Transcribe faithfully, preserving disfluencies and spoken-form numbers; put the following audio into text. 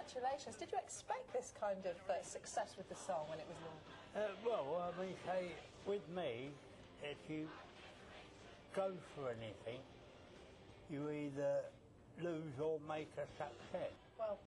congratulations. Did you expect this kind of uh, success with the song when it was launched? Uh, well, I mean, say, with me, if you go for anything, you either lose or make a success.